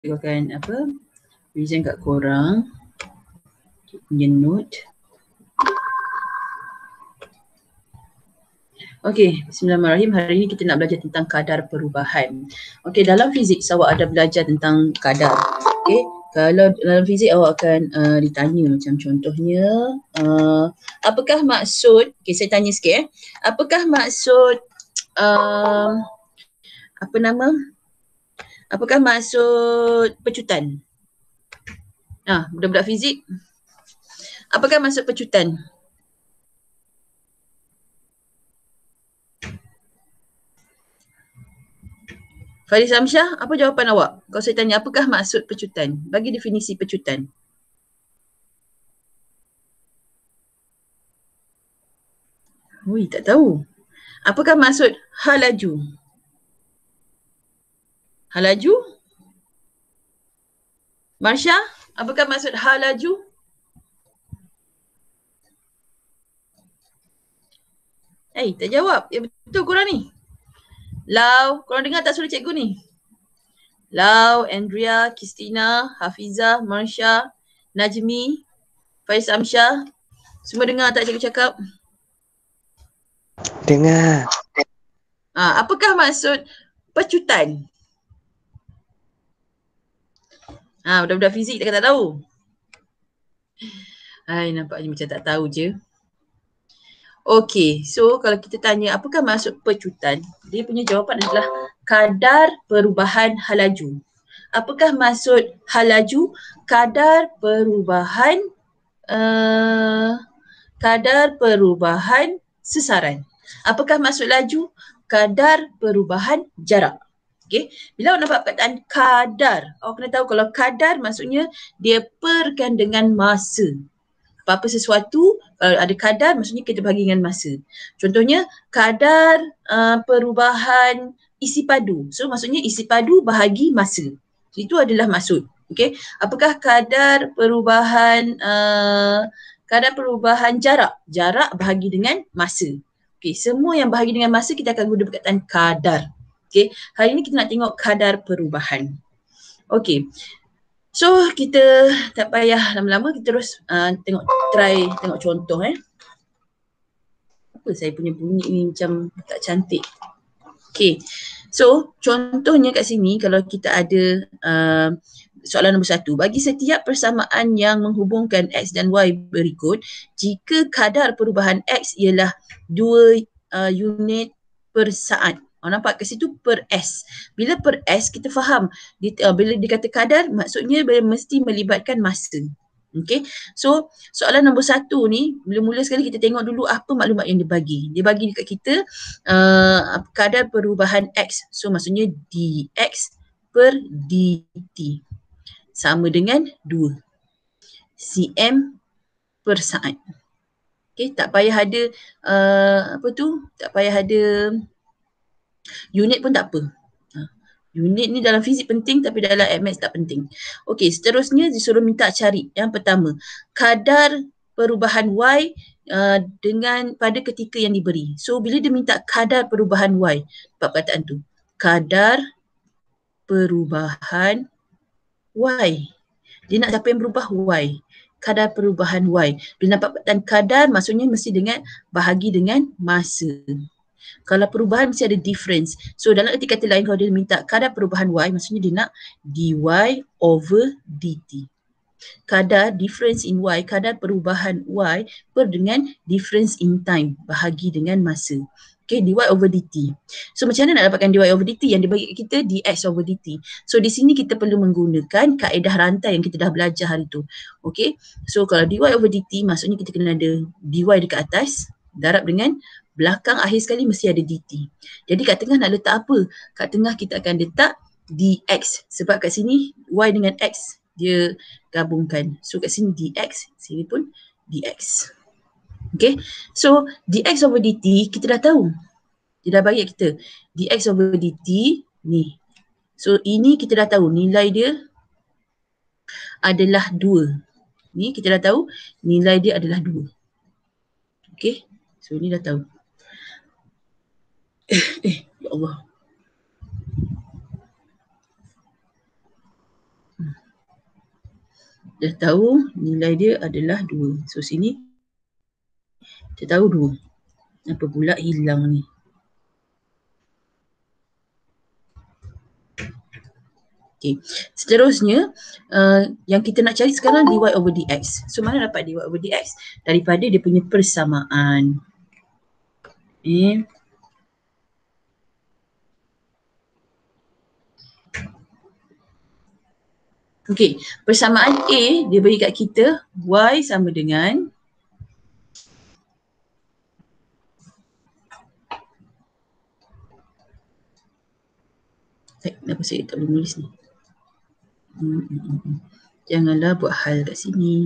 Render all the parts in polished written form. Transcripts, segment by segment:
akan present kat korang punya note. Okey, bismillahirrahmanirrahim. Hari ini kita nak belajar tentang kadar perubahan. Okey, dalam fizik awak ada belajar tentang kadar. Okey, kalau dalam fizik awak akan ditanya macam contohnya apakah maksud, okey saya tanya sikit apakah maksud apakah maksud pecutan? Budak-budak fizik, apakah maksud pecutan? Faris Amsyah, apa jawapan awak? Kalau saya tanya apakah maksud pecutan? Bagi definisi pecutan. Ui, tak tahu. Apakah maksud halaju? Halaju? Marsha, apakah maksud halaju? Tak jawab. Ya betul korang ni. Lau, korang dengar tak suara cikgu ni? Lau, Andrea, Kristina, Hafiza, Marsha, Najmi, Faiz Amsyah. Semua dengar tak cikgu cakap? Dengar. Apakah maksud pecutan? Budak-budak fizik tak tahu. Nampaknya macam tak tahu je. Okey, so kalau kita tanya apakah maksud pecutan, dia punya jawapan adalah kadar perubahan halaju. Apakah maksud halaju? Kadar perubahan sesaran. Apakah maksud laju? Kadar perubahan jarak. Okey, bila awak nampak perkataan kadar, awak kena tahu kalau kadar maksudnya dia perkan dengan masa. Apa-apa sesuatu kalau ada kadar maksudnya kita bahagi dengan masa. Contohnya kadar perubahan isi padu. So maksudnya isi padu bahagi masa. Itu adalah maksud. Okey. Apakah kadar perubahan jarak? Jarak bahagi dengan masa. Okey, semua yang bahagi dengan masa kita akan guna perkataan kadar. Okey, hari ini kita nak tengok kadar perubahan. Okey. So kita tak payah lama-lama, kita terus tengok contoh Apa saya punya bunyi ni macam tak cantik. Okay, so contohnya kat sini kalau kita ada soalan nombor 1. Bagi setiap persamaan yang menghubungkan X dan Y berikut, jika kadar perubahan X ialah 2 unit per saat. Nampak kat situ per S. Bila per S kita faham bila dikata kadar maksudnya mesti melibatkan masa. Okay, so soalan nombor 1 ni mula-mula sekali kita tengok dulu apa maklumat yang dibagi. Dia bagi dekat kita kadar perubahan X. So maksudnya dx per dt sama dengan 2 cm per saat. Okay, tak payah ada tak payah ada unit pun tak apa. Unit ni dalam fizik penting tapi dalam admaths tak penting. Okey, seterusnya disuruh minta cari. Yang pertama, kadar perubahan Y dengan pada ketika yang diberi. So bila dia minta kadar perubahan Y, perkataan tu. Kadar perubahan Y. Dia nak siapa yang berubah? Y. Kadar perubahan Y. Bila nampak perkataan kadar maksudnya mesti dengan bahagi dengan masa. Kalau perubahan mesti ada difference. So dalam erti kata lain kalau dia minta kadar perubahan Y maksudnya dia nak dy over dt. Kadar difference in Y, kadar perubahan Y per dengan difference in time bahagi dengan masa. Okay, dy over dt. So macam mana nak dapatkan dy over dt? Yang dibagi kita dx over dt. So di sini kita perlu menggunakan kaedah rantai yang kita dah belajar hari tu. Okay, so kalau dy over dt maksudnya kita kena ada dy dekat atas darab dengan belakang akhir sekali mesti ada dt. Jadi kat tengah nak letak apa? Kat tengah kita akan letak dx. Sebab kat sini y dengan x dia gabungkan. So kat sini dx, sini pun dx. Okay. So dx over dt kita dah tahu. Dia dah bagi kita. Dx over dt ni. So ini kita dah tahu nilai dia adalah 2. Ni kita dah tahu nilai dia adalah 2. Okay. So ni dah tahu. Ya Allah. Dah tahu nilai dia adalah 2. So sini kita tahu 2. Apa pula hilang ni? Okay. Seterusnya, yang kita nak cari sekarang dy over dx. So mana dapat dy over dx? Daripada dia punya persamaan. Okay, persamaan A dia bagi kat kita y sama dengan kenapa saya tak boleh nulis ni? Janganlah buat hal kat sini.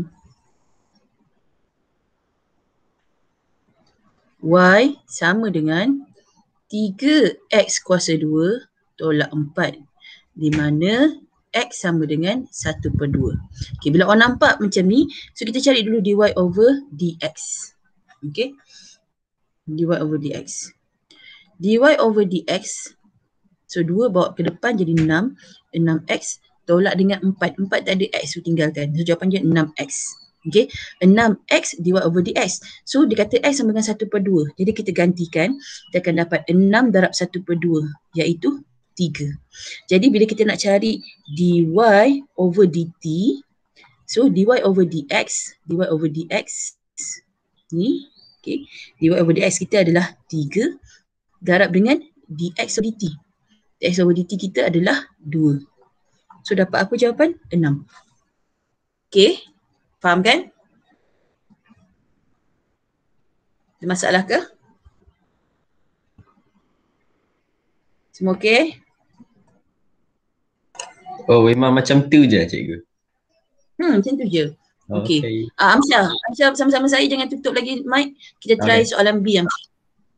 Y sama dengan 3x kuasa 2 tolak 4. Di mana x sama dengan 1/2. Okay, bila orang nampak macam ni, so kita cari dulu dy over dx. Okay. dy over dx. dy over dx, so 2 bawa ke depan jadi 6. 6x tolak dengan 4. 4 tak ada x, so tinggalkan. So jawapan dia 6x. Okay, 6x dy over dx. So dia kata x sama dengan 1/2. Jadi kita gantikan, kita akan dapat 6 darab 1/2 iaitu 3. Jadi bila kita nak cari dy over dt, so dy over dx ni, okay, dy over dx kita adalah 3 darab dengan dx over dt. dx over dt kita adalah 2. So dapat apa jawapan? 6. Okay, faham kan? Ada masalah ke? Semua okay? Oh, memang macam tu je cikgu. Macam tu je. Okay. Amsyah bersama-sama saya, jangan tutup lagi mic. Kita try soalan B, Amsyah.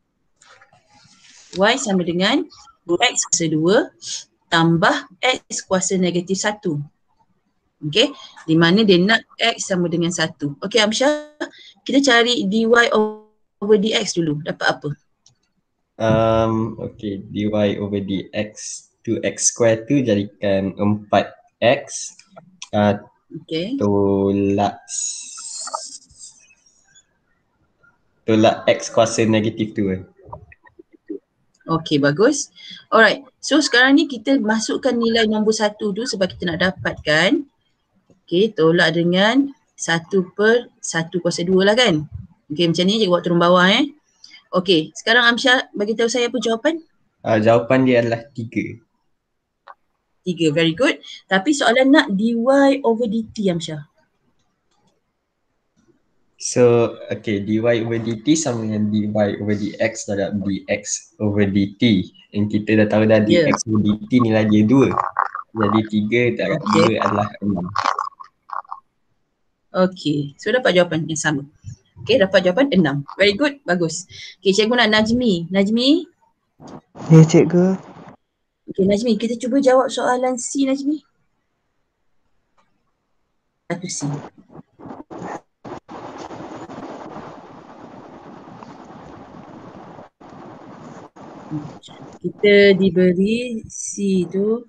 Y sama dengan x kuasa 2 tambah x kuasa negatif 1. Okay. Di mana dia nak x sama dengan 1. Okay Amsyah, kita cari dy over dx dulu. Dapat apa? Okay, dy over dx 2x square tu jadikan 4x tolak x kuasa negatif 2. Okay, bagus. Alright, so sekarang ni kita masukkan nilai nombor 1 tu sebab kita nak dapatkan, okay, tolak dengan 1/1 kuasa 2 lah kan. Okay, macam ni je buat turun bawah Okay, sekarang Amsyah bagi tahu saya apa jawapan? Jawapan dia adalah 3. 3, very good. Tapi soalan nak dy over dt, Amsyah. So, okay, dy over dt sama dengan dy over dx darab dx over dt. Yang kita dah tahu dah dx over dt nilai dia 2. Jadi 3 darab 2 adalah 6. Okay, so dapat jawapan yang sama. Okay, dapat jawapan 6. Very good, bagus. Okay, cikgu nak Najmi. Najmi? Ya, cikgu. Okay, Najmi, kita cuba jawab soalan C, Najmi. 1C. Kita diberi C tu.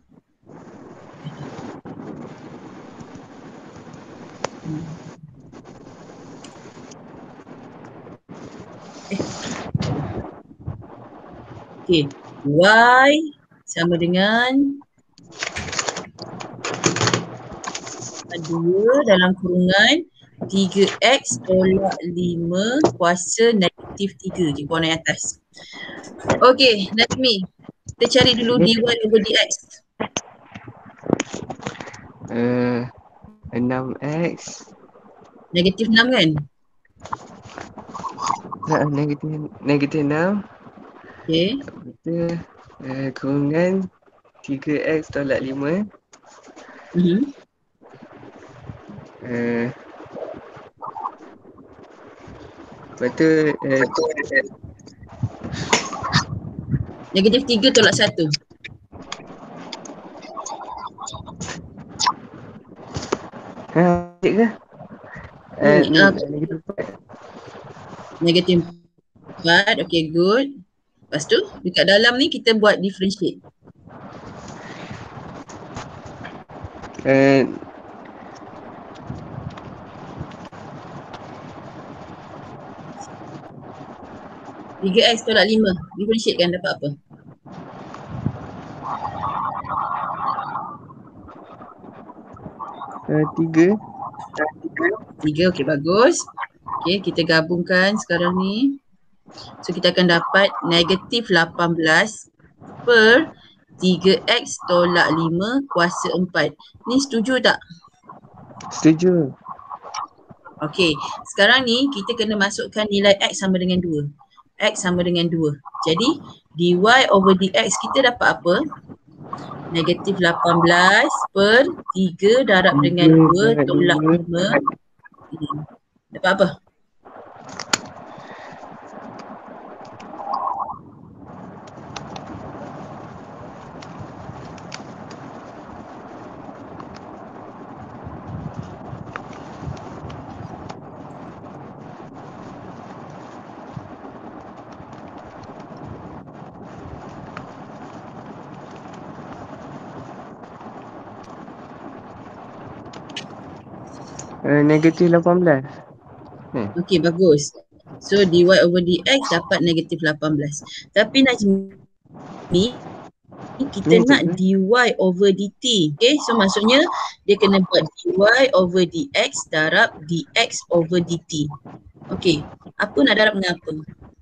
Okay, Y sama dengan 2 dalam kurungan 3x tolak 5 kuasa negatif 3. Cikgu warna yang atas. Okay, Najmi, kita cari dulu dy over dx. 6x Negatif 6 kan? negatif 6. Okay. Betul. Kurungan 3x tolak 5. Lepas tu negatif 3 tolak 1. Cikgu. Negatif 4. Okay, good. Lepas tu, dekat dalam ni kita buat differentiate. Eh, 3x tolak 5. Differentiate kan dapat apa? Tiga. 3, okey bagus. Okey, kita gabungkan sekarang ni. So kita akan dapat negatif 18 per 3x tolak 5 kuasa 4. Ni setuju tak? Setuju. Okey, sekarang ni kita kena masukkan nilai x sama dengan 2. X sama dengan 2. Jadi dy over dx kita dapat apa? Negatif 18 per 3 darab dengan 2 tolak 5. Dapat apa? Negatif 18. Okey, bagus. So dy over dx dapat negatif 18. Tapi Najmi, kita nak dy over dt. Okay, so maksudnya dia kena buat dy over dx darab dx over dt. Okey, apa nak darab dengan apa?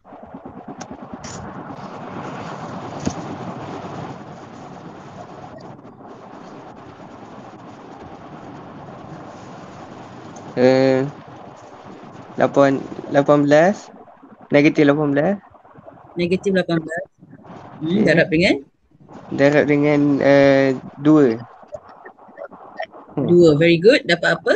Eh, 18. Negatif 18. Negatif 18. Okay. Darab dengan? Darab dengan 2. 2, very good. Dapat apa?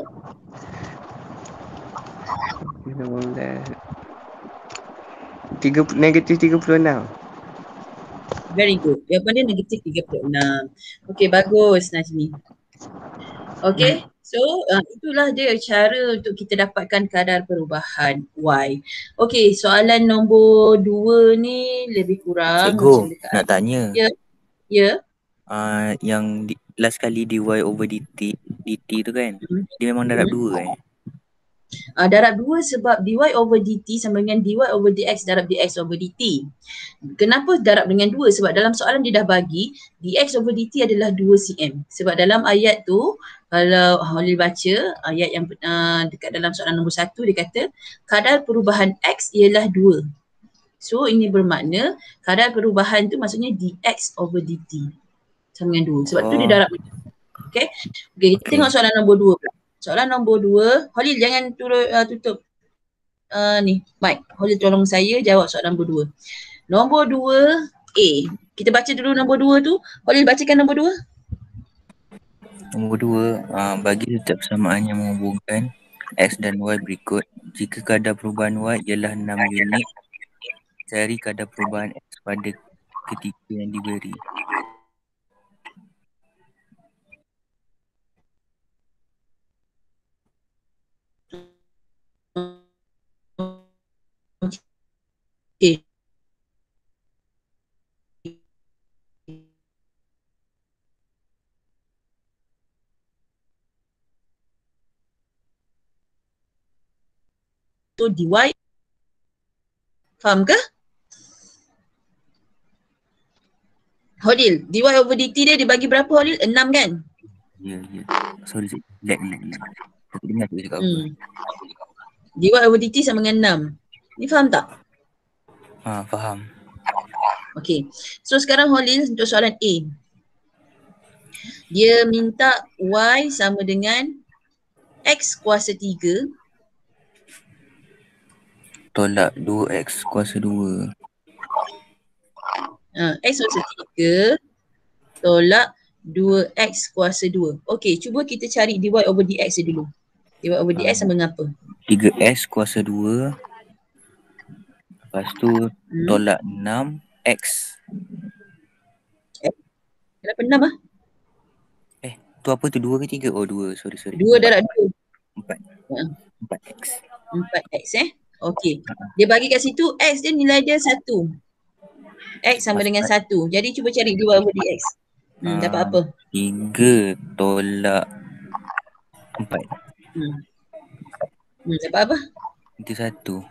18. Negatif 36. Very good. Jawapan dia negatif 36. Okey, bagus Najmi. Okey, so itulah dia cara untuk kita dapatkan kadar perubahan Y. Okey, soalan nombor 2 ni lebih kurang Cikgu, nak tanya. Ya. Ya. Yang last kali dy over dt tu kan, dia memang darab 2 kan? Darab 2 sebab dy over dt sama dengan dy over dx darab dx over dt. Kenapa darab dengan 2? Sebab dalam soalan dia dah bagi dx over dt adalah 2 cm. Sebab dalam ayat tu, kalau Holil baca ayat yang dekat dalam soalan nombor 1, dia kata kadar perubahan x ialah 2. So ini bermakna kadar perubahan tu maksudnya dx over dt sama dengan 2. Sebab tu dia darab. Okay, kita tengok soalan nombor 2 pula. Soalan nombor 2, Holil jangan tutup ni mic. Holil tolong saya jawab soalan nombor 2. Nombor 2 A. Kita baca dulu nombor 2 tu. Holil bacakan nombor 2. Nombor 2, bagi setiap persamaan yang menghubungkan x dan y berikut. Jika kadar perubahan y ialah 6 unit, cari kadar perubahan x pada ketika yang diberi. Okay. So dy, faham ke? Holil, dy over dt dia dibagi berapa Holil? 6 kan? Ya. Sorry, lag. Aku dengar tu cakap apa. dy over dt sama dengan 6. Ni faham tak? Faham. Okay. So sekarang Holil untuk soalan A. Dia minta y sama dengan x kuasa 3 tolak 2x kuasa 2. X kuasa 3 tolak 2x kuasa 2. Okey, cuba kita cari dy over dx dulu. Dy over dx sama dengan apa? 3x kuasa 2. Lepas tu tolak 6x. Kenapa 6 ah? Tu apa tu, 2 ke 3? Oh 2, sorry. 2 darab 2. 4x. 4x Okey. Dia bagi kat situ x dia nilai dia 1. X sama dengan 1. Jadi cuba cari dy over dx. Dapat apa? 3 tolak 4. Dapat apa? Itu 1.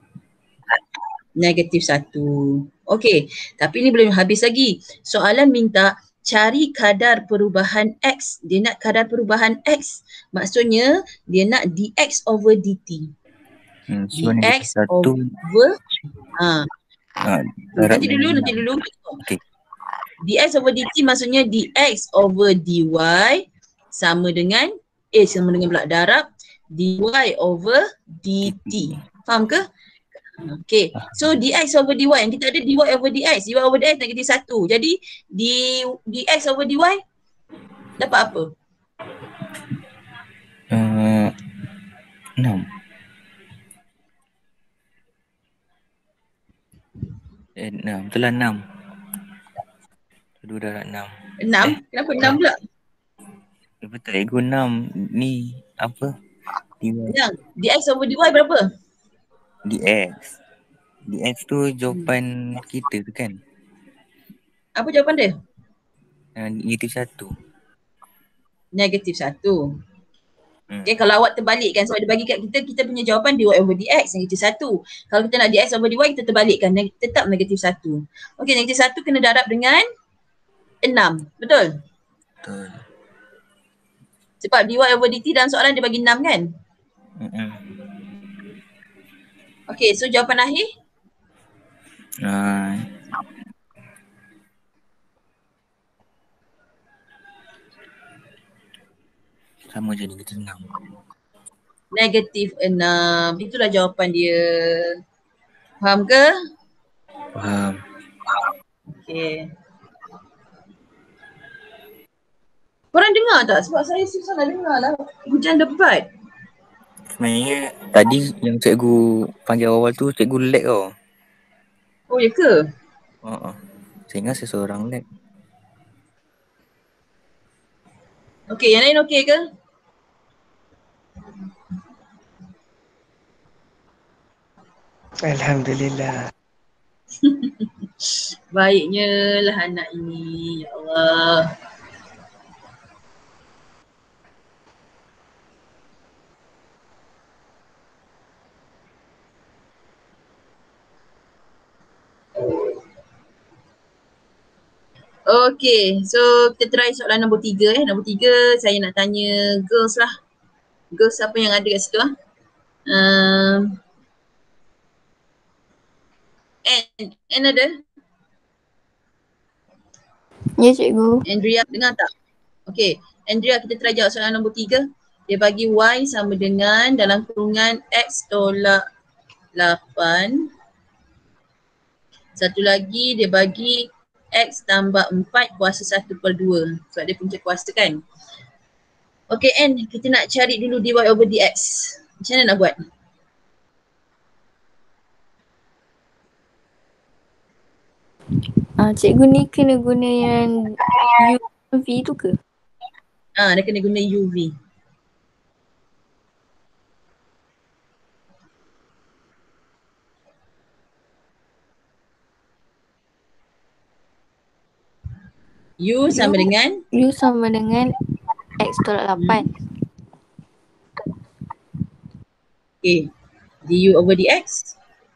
-1. Okey, tapi ni belum habis lagi. Soalan minta cari kadar perubahan X. Dia nak kadar perubahan X. Maksudnya dia nak dx over dt. So dx -1. over nanti dulu. Okay. dx over dt maksudnya dx over dy sama dengan pula darab dy over dt. Faham ke? Okay, so dx over dy, yang kita ada dy over dx -1. Jadi dx over dy dapat apa? 6. Betul lah 6. 2 darab 6. 6? Kenapa 6 pula? Betul, ego 6. Ni apa? dx over dy berapa? dx tu jawapan kita tu kan? Apa jawapan dia? -1. -1. Okay, kalau awak terbalikkan sebab dia bagi kat kita punya jawapan dy over dx -1. Kalau kita nak dx over dy, kita terbalikkan, tetap -1. Okay, -1 kena darab dengan 6, betul? Betul. Sebab dy over dt dalam soalan dia bagi 6 kan? Okay, so jawapan akhir? Sama je -6. -6. Itulah jawapan dia. Faham ke? Faham. Okay. Korang dengar tak? Sebab saya susah nak dengar lah. Hujan debat. Sebenarnya tadi yang cikgu panggil awal tu cikgu lag tau. Oh, ya ke? Saya ingat saya seorang lag. Okay, yang lain okay ke? Alhamdulillah. Baiknya lah anak ini. Ya Allah. Okay, so kita try soalan nombor 3. Nombor 3 saya nak tanya girls lah. Girls siapa yang ada kat situ lah? Anne ada? Ya, cikgu. Andrea dengar tak? Okay, Andrea kita try jawab soalan nombor 3. Dia bagi y sama dengan dalam kurungan x tolak 8. Satu lagi dia bagi x tambah 4 kuasa 1/2. Sebab dia punca kuasa kan. Okay Anne, kita nak cari dulu dy over dx. Macam mana nak buat? Cikgu ni kena guna yang UV tu ke? Dia kena guna UV. U sama dengan? U sama dengan X tolak 8. Okay. Du over dx?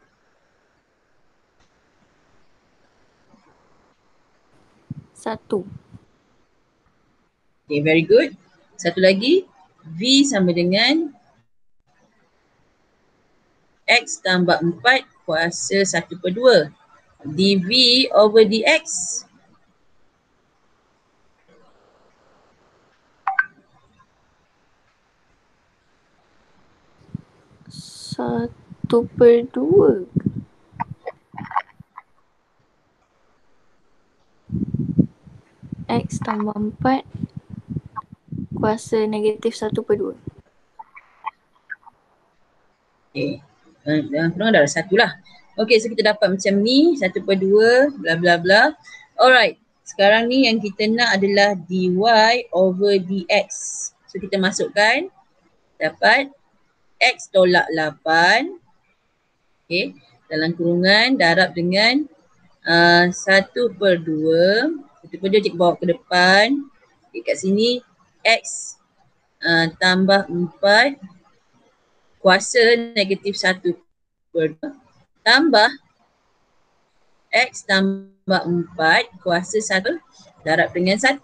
Satu. Okay, very good. Satu lagi. V sama dengan X tambah 4 kuasa 1/2. dV over dx? Satu per 2. X tambah 4 kuasa -1/2. Okay. Korang dah ada 1 lah. Okay, so kita dapat macam ni. 1/2 bla bla bla. Alright. Sekarang ni yang kita nak adalah dy over dx. So kita masukkan. Dapat x tolak 8. Okay. Dalam kurungan darab dengan 1/2. 1/2 Kita projek bawa ke depan. Okay, kat sini X tambah 4 kuasa negatif 1 per 2 tambah X tambah 4 kuasa 1 darab dengan 1.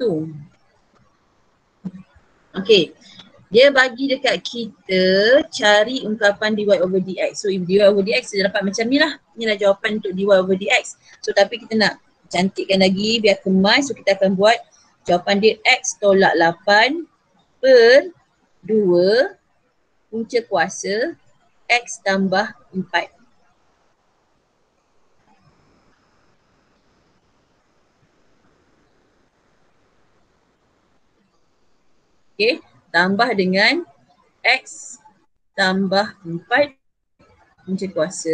Okey. Dia bagi dekat kita cari ungkapan dy over dx. So if dy over dx dia dapat macam ni lah. Inilah jawapan untuk dy over dx. So tapi kita nak cantikkan lagi biar kemas. So kita akan buat jawapan dia x tolak 8 per 2 punca kuasa x tambah 4. Okay, tambah dengan x tambah 4 punca kuasa.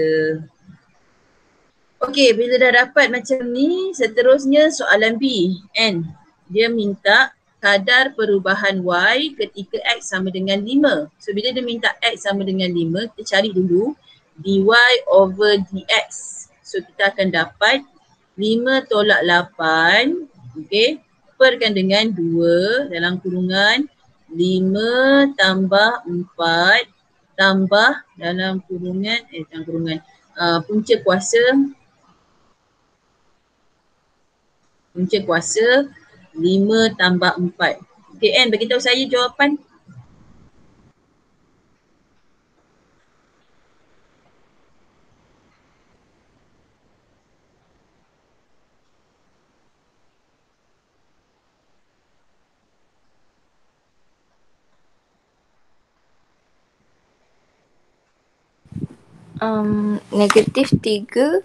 Okey, bila dah dapat macam ni, seterusnya soalan B. N. Dia minta kadar perubahan y ketika x sama dengan 5. So bila dia minta x sama dengan 5, kita cari dulu dy over dx. So kita akan dapat 5 tolak 8, okey, perkan dengan 2 dalam kurungan 5 tambah 4 tambah dalam kurungan punca kuasa 5 tambah 4. Okay, N, beritahu saya jawapan. Negatif 3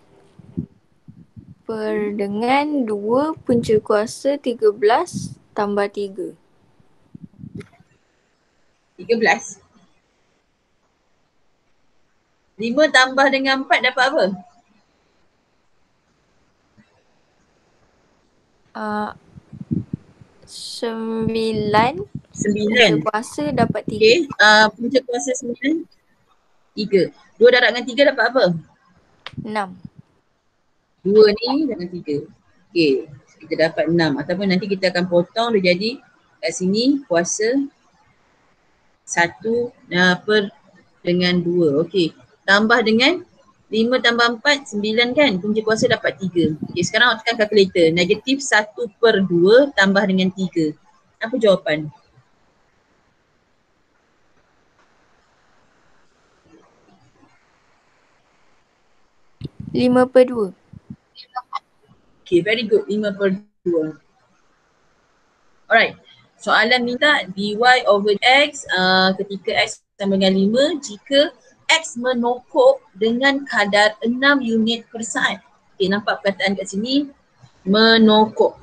per dengan 2 punca kuasa 13 tambah 3. 13. 5 tambah dengan 4 dapat apa? 9. 9. Punca kuasa dapat 3. Okay, punca kuasa 9, 3. 2 darab dengan 3 dapat apa? 6. 2 ni dengan 3. Okay, kita dapat 6 ataupun nanti kita akan potong dia jadi kat sini kuasa 1 per dengan 2. Okey, tambah dengan 5 tambah 4, 9 kan? Punca kuasa dapat 3. Okey, sekarang awak tekan kalkulator. Negatif 1 per 2 tambah dengan 3. Apa jawapan? Lima per 2. Okay, very good. 5 per 2. Alright. Soalan minta dy over x ketika x sama dengan 5 jika x menokok dengan kadar 6 unit per saat. Okay, nampak perkataan kat sini? Menokok.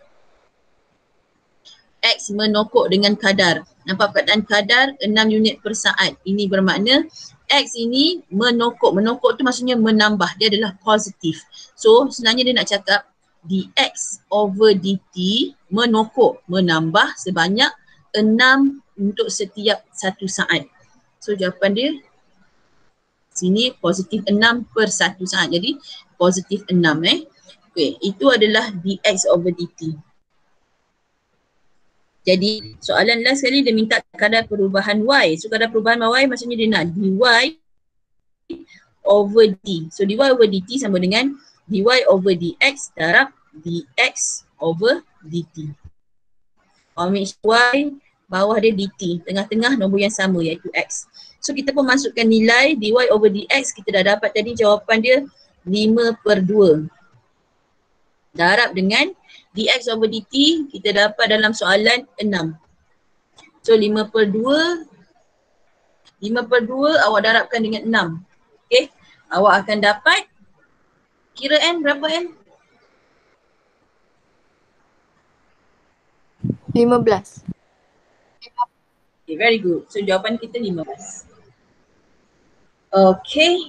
X menokok dengan kadar. Nampak perkataan kadar 6 unit per saat. Ini bermakna X ini menokok. Menokok tu maksudnya menambah. Dia adalah positif. So sebenarnya dia nak cakap dx over dt menokok, menambah sebanyak 6 untuk setiap 1 saat. So jawapan dia sini positif 6 per 1 saat. Jadi positif 6 Okay, itu adalah dx over dt. Jadi soalan last sekali dia minta kadar perubahan y. So kadar perubahan y maksudnya dia nak dy over d. So dy over dt sama dengan dy over dx darab dx over dt. Ambil y, bawah dia dt. Tengah-tengah nombor yang sama iaitu x. So kita pun masukkan nilai dy over dx. Kita dah dapat tadi jawapan dia 5 per 2. Darab dengan dx over dt kita dapat dalam soalan 6. So 5 per 2 awak darabkan dengan 6. Okay, awak akan dapat kira N berapa N? 15. Okay, very good. So jawapan kita 15. Okay.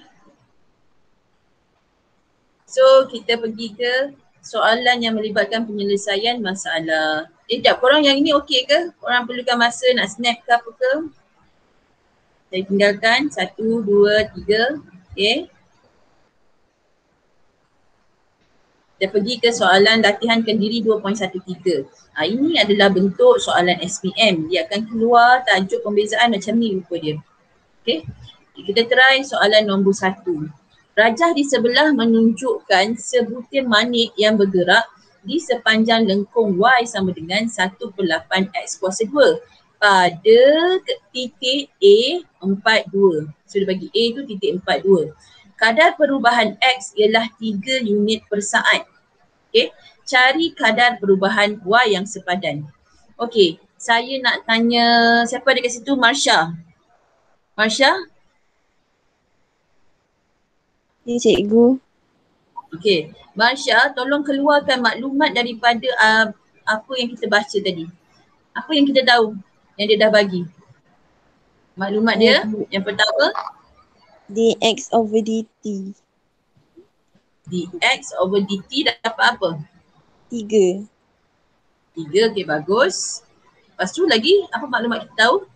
So kita pergi ke soalan yang melibatkan penyelesaian masalah. Sekejap, korang yang ini okey ke? Korang perlukan masa nak snap ke apa ke? Saya tinggalkan 1, 2, 3. Okay. Kita pergi ke soalan latihankan diri 2.13. Ini adalah bentuk soalan SPM. Dia akan keluar tajuk pembezaan macam ni rupa dia. Okay. Kita try soalan nombor 1. Rajah di sebelah menunjukkan sebutir manik yang bergerak di sepanjang lengkung Y sama dengan 1/8 X kuasa 2 pada titik A42. So dia bagi A tu titik 42. Kadar perubahan X ialah 3 unit per saat. Okay. Cari kadar perubahan Y yang sepadan. Okay, saya nak tanya siapa ada kat situ? Marsha. Marsha? Ya, cikgu. Okey, Marsha, tolong keluarkan maklumat daripada apa yang kita baca tadi. Apa yang kita tahu yang dia dah bagi. Maklumat dia yang pertama dx over dt. dx over dt dapat apa? 3. 3, okey bagus. Lepas tu lagi apa maklumat kita tahu?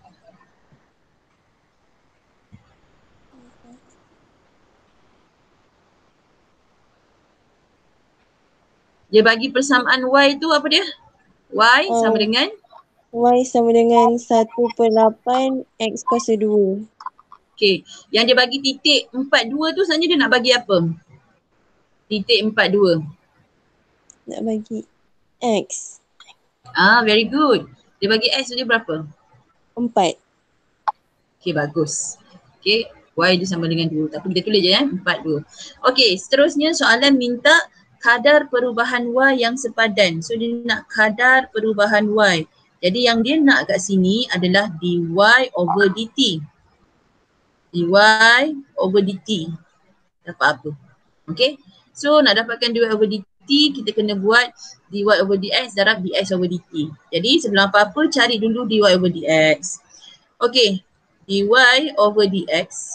Dia bagi persamaan y tu apa dia? Y sama dengan? Y sama dengan 1/8 X kuasa 2. Okey, yang dia bagi titik 42 tu sebenarnya dia nak bagi apa? Titik 42. Nak bagi X. Very good. Dia bagi X tu dia berapa? 4. Okey, bagus. Okey, Y dia sama dengan 2. Tapi kita tulis je 42. Okey, seterusnya soalan minta kadar perubahan Y yang sepadan. So dia nak kadar perubahan Y. Jadi yang dia nak kat sini adalah dy over dt. dy over dt. Dapat apa? Okey, so nak dapatkan dy over dt, kita kena buat dy over dx darab dx over dt. Jadi sebelum apa-apa cari dulu dy over dx. Okey, dy over dx.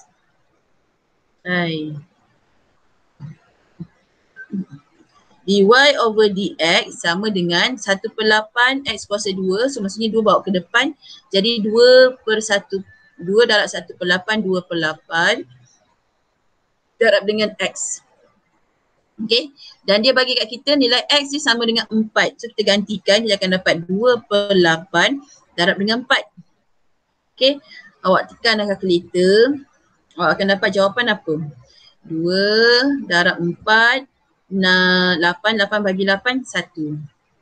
Dy over dx sama dengan 1/8 X kuasa 2. So maksudnya 2 bawa ke depan. Jadi 2/1. 2 darab 1/8, 2/8 darab dengan X. Okay. Dan dia bagi kat kita nilai X dia sama dengan 4. So kita gantikan, dia akan dapat 2/8 darab dengan 4. Okay. Awak tekan kalkulator. Awak akan dapat jawapan apa? 2 darab 4. 8 bagi 8, 1.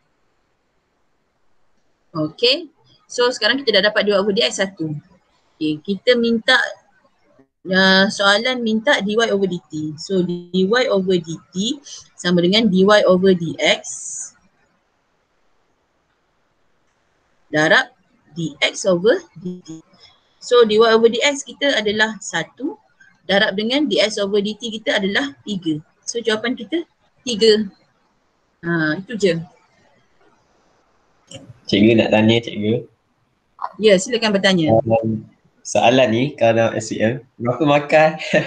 Okay. So sekarang kita dah dapat dy over dx 1. Okay. Kita minta soalan minta dy over dt. So dy over dt sama dengan dy over dx darab dx over dt. So dy over dx kita adalah 1 darab dengan dx over dt kita adalah 3. So jawapan kita 3. Itu je. Cikgu nak tanya cikgu. Ya, silakan bertanya. Soalan ni kalau SPM, berapa makan?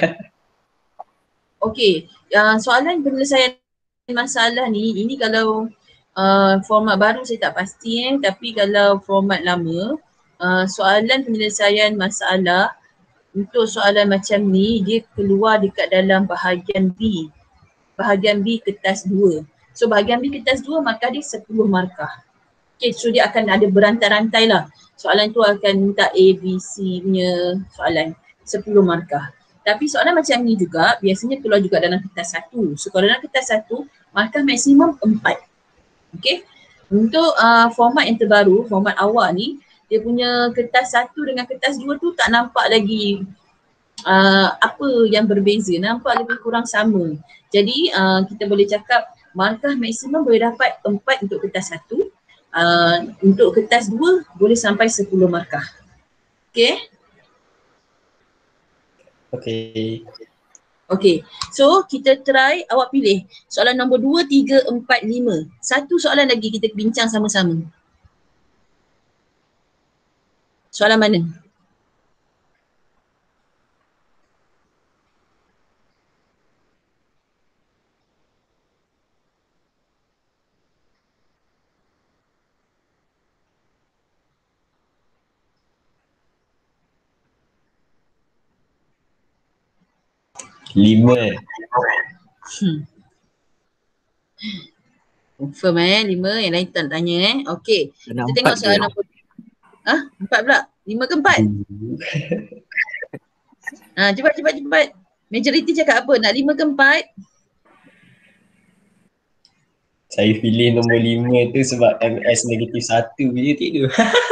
Okey, soalan penyelesaian masalah ni, ini kalau format baru saya tak pasti tapi kalau format lama, soalan penyelesaian masalah untuk soalan macam ni dia keluar dekat dalam bahagian B. Bahagian B kertas 2. So bahagian B kertas 2 markah dia 10 markah. Okay, so dia akan ada berantai-rantai lah. Soalan tu akan minta A, B, C punya soalan 10 markah. Tapi soalan macam ni juga biasanya keluar juga dalam kertas 1. So kalau dalam kertas 1, markah maksimum 4. Okay. Untuk format yang terbaru, format awal ni, dia punya kertas 1 dengan kertas 2 tu tak nampak lagi apa yang berbeza, nampak lebih kurang sama. Jadi kita boleh cakap markah maksimum boleh dapat 4 untuk kertas 1. Untuk kertas 2 boleh sampai 10 markah. Okay. Okay. Okay, so kita try, awak pilih soalan nombor 2, 3, 4, 5. Satu soalan lagi kita bincang sama-sama. Soalan mana? Lima. Confirm 5, yang lain tak tanya Okey, Kena kita tengok 4 soalan ke? nombor 4 pula. 5 ke 4? Cepat. Majoriti cakap apa? Nak 5 ke 4? Saya pilih nombor 5 tu sebab MS -1 je tidur.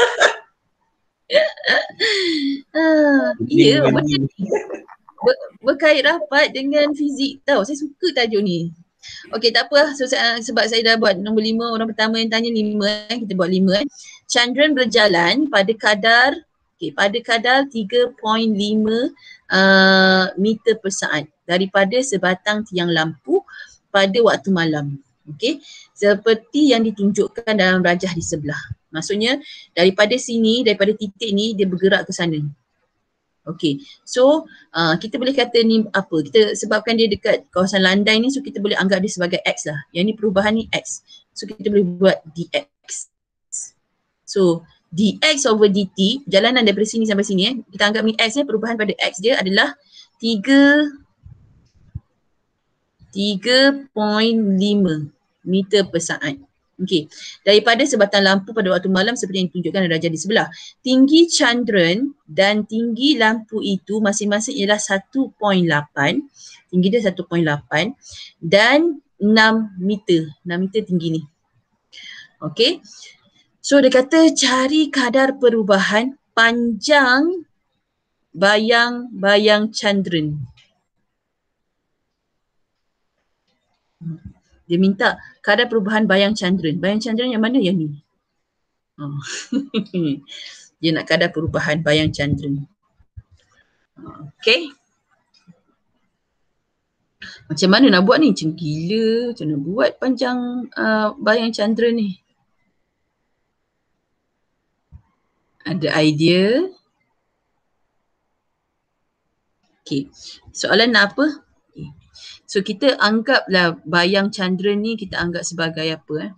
Ya, macam ni. Berkait rapat dengan fizik tau. Saya suka tajuk ni. Okey, tak apa. So, sebab saya dah buat nombor 5, orang pertama yang tanya 5 kita buat 5 Chandran berjalan pada kadar 3.5 meter per saat daripada sebatang tiang lampu pada waktu malam. Okey, seperti yang ditunjukkan dalam rajah di sebelah. Maksudnya daripada sini, daripada titik ni dia bergerak ke sana. Okey, so kita boleh kata ni apa? Kita sebabkan dia dekat kawasan landai ni, so kita boleh anggap dia sebagai X lah. Yang ni perubahan ni X. So kita boleh buat dx. So dx over dt, jalanan daripada sini sampai sini kita anggap ni X ni, perubahan pada X dia adalah 3.5 meter per saat. Okey, daripada sebatang lampu pada waktu malam seperti yang ditunjukkan dalam rajah di sebelah. Tinggi chandran dan tinggi lampu itu masing-masing ialah 1.8. Tinggi dia 1.8 dan 6 meter. 6 meter tinggi ni. Okey. So dia kata cari kadar perubahan panjang bayang-bayang chandran. Dia minta kadar perubahan bayang chandran. Bayang chandran yang mana yang ni? Dia nak kadar perubahan bayang chandran. Okay. Macam mana nak buat ni? Macam gila. Macam mana buat panjang bayang chandran ni? Ada idea? Okay. Soalan nak apa? Okay. So kita anggaplah bayang chandran ni kita anggap sebagai apa?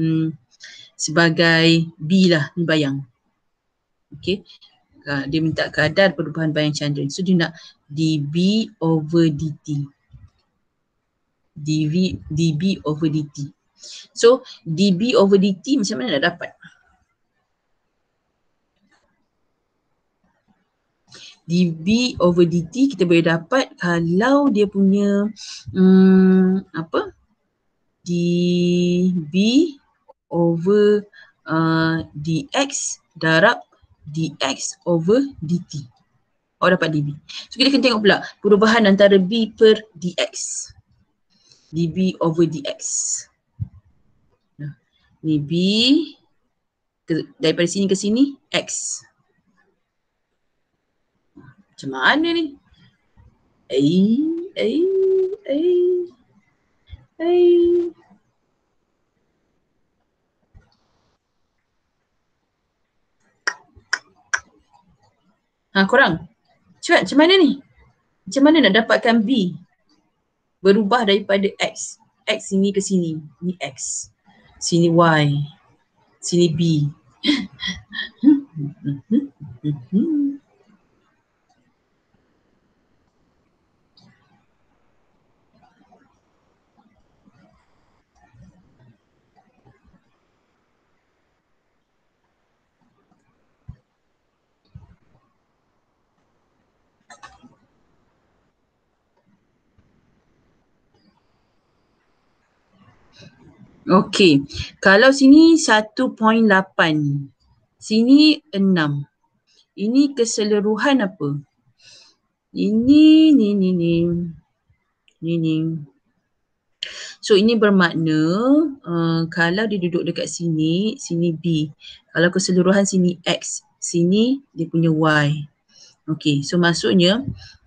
Sebagai B lah, ni bayang. Okay. Dia minta kadar perubahan bayang chandran. So dia nak dB over dt. dB over dt. So dB over dt macam mana nak dapat? dB over dt kita boleh dapat kalau dia punya dB over dx darab dx over dt. Dapat dB. So kita kena tengok pula perubahan antara b per dx. dB over dx. Ni b daripada sini ke sini x. Macam mana ni? Korang. Cepat, macam mana ni? Macam mana nak dapatkan B? Berubah daripada X. X sini ke sini. Ni X. Sini Y. Sini B. Okey, kalau sini 1.8, sini 6. Ini keseluruhan apa? Ini. So ini bermakna kalau dia duduk dekat sini, sini B. Kalau keseluruhan sini X, sini dia punya Y. Okey, so maksudnya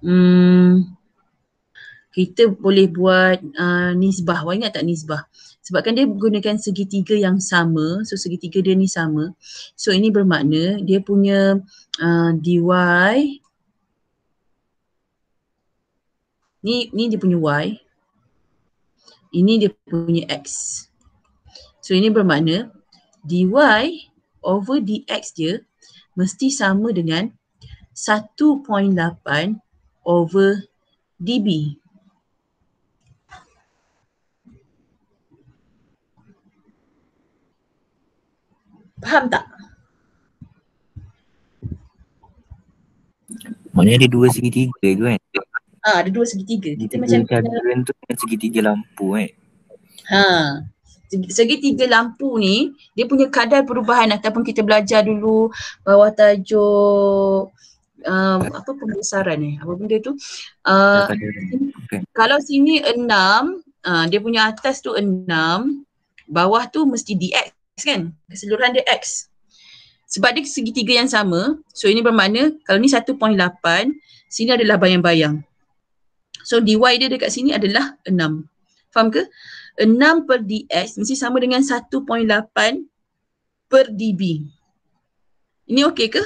kita boleh buat nisbah. Awak ingat tak nisbah? Sebabkan dia menggunakan segitiga yang sama. So segitiga dia ni sama. So ini bermakna dia punya dy. Ni dia punya Y. Ini dia punya X. So ini bermakna dy over dx dia mesti sama dengan 1.8 over dB. Faham tak? Maknanya ada dua segitiga tu kan? Ada dua segitiga. Kita macam kadran tu dengan segitiga lampu kan? Segitiga lampu ni dia punya kadar perubahan ataupun kita belajar dulu bawah tajuk apa pembesaran apa benda tu Okay. kalau sini 6 dia punya atas tu 6, bawah tu mesti dx kan, keseluruhan dia x sebab dia segitiga yang sama. So ini bermakna kalau ni 1.8, sini adalah bayang-bayang, so dy dia dekat sini adalah 6. Faham ke? 6 per dx mesti sama dengan 1.8 per db. Ini okey ke?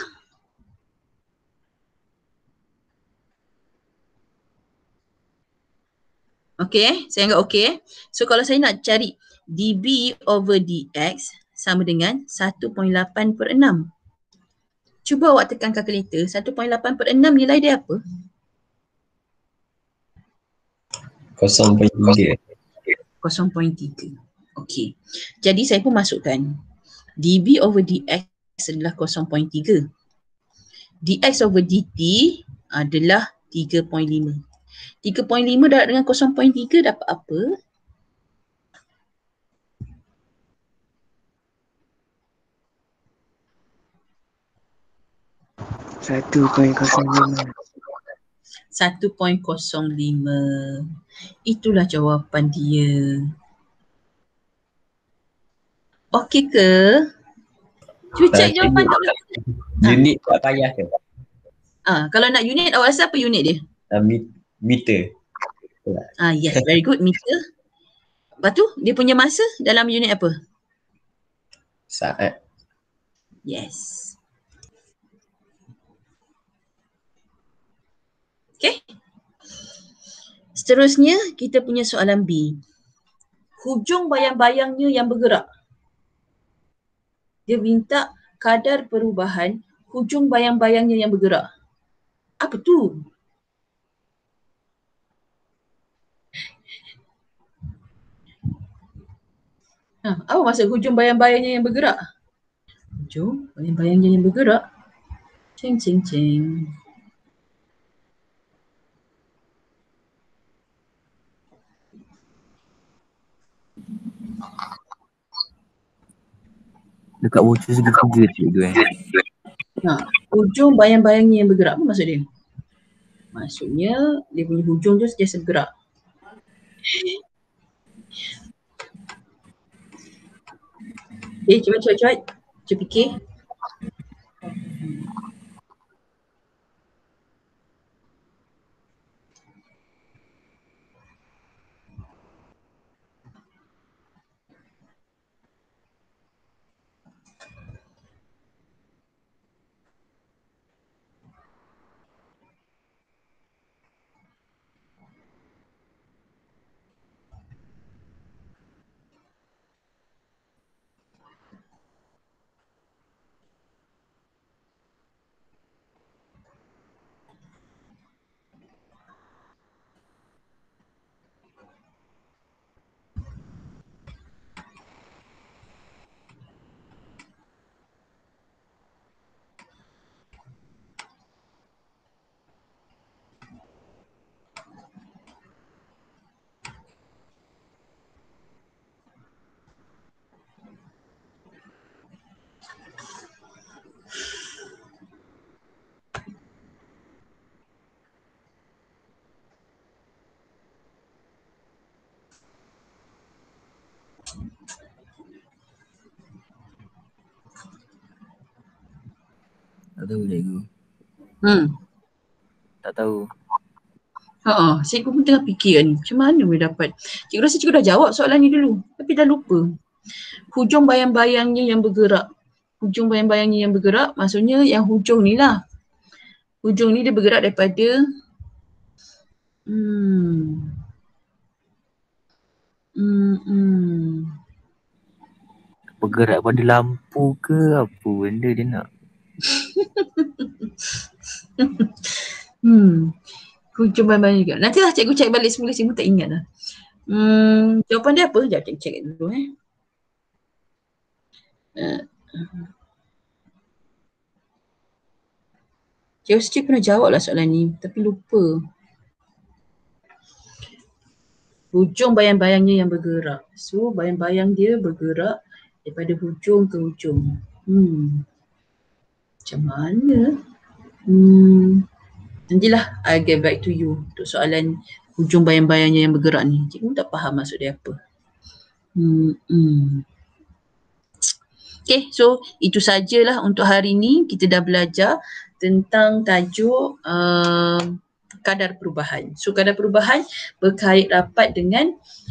Okey, saya anggap okey. So kalau saya nak cari db over dx sama dengan 1.8 per 6. Cuba awak tekan kalkulator, 1.8 per 6 nilai dia apa? 0.3. 0.3. Okey. Jadi saya pun masukkan db over dx adalah 0.3. dx over dt adalah 3.5. 3.5 darab dengan 0.3 dapat apa? Satu poin 05. 1.05. Itulah jawapan dia. Okey ke? Cuba cek jawapan tak boleh. Unit tak payah ke? Kalau nak unit, awak rasa apa unit dia? Meter. Yes, very good, meter. Lepas tu, dia punya masa dalam unit apa? Saat. Yes. Okay. Seterusnya, kita punya soalan B. Hujung bayang-bayangnya yang bergerak. Dia minta kadar perubahan hujung bayang-bayangnya yang bergerak. Apa tu? Apa maksud hujung bayang-bayangnya yang bergerak? Hujung bayang-bayangnya yang bergerak. Ceng, ceng, ceng. Dekat bocor segitiga tu kan? Hujung bayang-bayangnya yang bergerak. Apa maksud dia? Maksudnya dia punya hujung tu sentiasa bergerak. Cepat. Cuba fikir. Tak tahu cikgu. Tak tahu. Cikgu pun tengah fikir kan, macam mana boleh dapat. Cikgu rasa cikgu dah jawab soalan ni dulu, tapi dah lupa. Hujung bayang-bayangnya yang bergerak. Hujung bayang-bayangnya yang bergerak maksudnya yang hujung ni lah. Hujung ni dia bergerak daripada Bergerak pada lampu ke apa benda dia nak? Hujung bayang-bayang juga. Nantilah cikgu cek balik semula, cikgu tak ingat lah. Jawapan dia apa? Sekejap cikgu cek dulu Chemistry pernah jawab lah soalan ni tapi lupa. Hujung bayang-bayangnya yang bergerak. So bayang-bayang dia bergerak daripada hujung ke hujung. Macam mana? Nantilah I'll get back to you untuk soalan hujung bayang-bayangnya yang bergerak ni. Cikgu tak faham maksud dia apa. Okay, so itu sajalah untuk hari ni. Kita dah belajar tentang tajuk kadar perubahan. So kadar perubahan berkait rapat dengan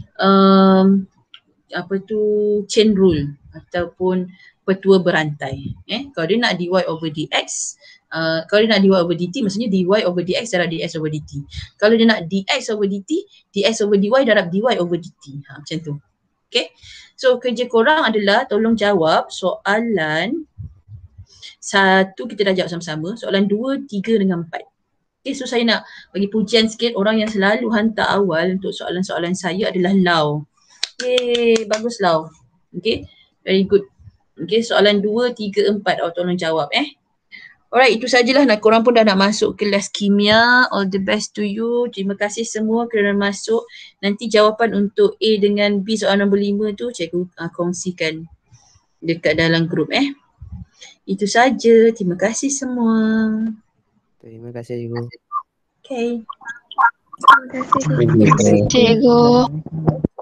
chain rule ataupun petua berantai. Kalau dia nak dy over dx, kalau dia nak dy over dt maksudnya dy over dx darab dx over dt. Kalau dia nak dx over dt, dx over dy darab dy over dt. Macam tu. Okay. So kerja korang adalah tolong jawab soalan 1 kita dah jawab sama-sama, soalan 2, 3 dengan 4. Okay, so saya nak bagi pujian sikit orang yang selalu hantar awal untuk soalan-soalan saya adalah Lau. Yeay, bagus Lau. Okay, very good. Okay, soalan 2, 3, 4 awak tolong jawab Alright, itu sajalah. Korang pun dah nak masuk kelas kimia. All the best to you. Terima kasih semua kerana masuk. Nanti jawapan untuk A dengan B soalan nombor 5 tu cikgu kongsikan dekat dalam grup Itu saja. Terima kasih semua. Terima kasih cikgu. Okay. Terima kasih cikgu.